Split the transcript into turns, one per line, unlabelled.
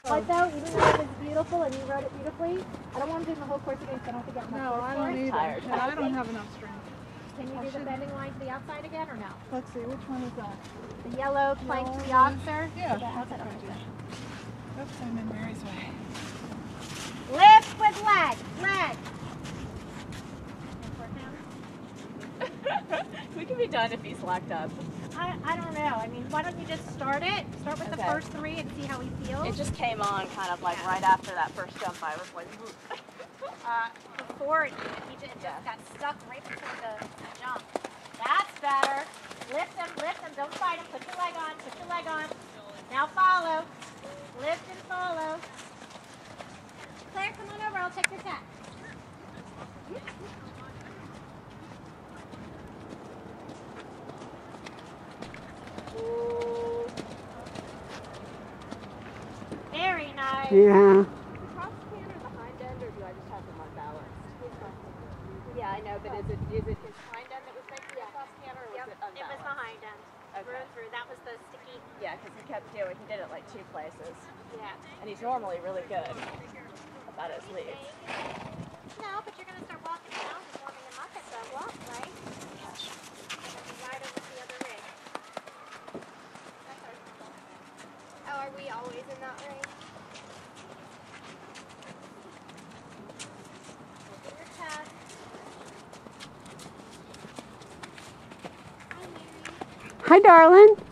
But though, even though it was beautiful and you rode it beautifully, I don't want to do the whole course again because I don't have to get much.
No, I don't either.
Tired.
And I don't have enough strength.
Can you do the bending line to the outside again or no?
Let's see, which one is that?
The yellow plank to the officer?
Yeah.
Outside.
Oops, I'm in Mary's way.
Lift with leg. Leg.
We can be done if he's locked up.
I don't know. I mean, why don't you just start it? Start with the first 3 and see how he feels.
It just came on kind of like right after that first jump. I was like,
before he just got stuck right before the jump. That's better. Lift him, don't fight him. Put your leg on, Now follow. Lift and follow. Claire, come on over, I'll check your tech. Very nice.
Yeah.
cross canter the hind end, or do I just have him unbalanced? Yeah, I know, but is it his hind end that was making the cross canter, or was it unbalanced?
It was the hind end.
Okay.
Through. That was the sticky.
Yeah, because he did it like 2 places.
Yeah.
And he's normally really good about his leads.
No, but you're going to start walking around and warming him up at the walk, right? Right over the other rig.
Oh, are we always in that ring?
Open your chest.
Hi, darling.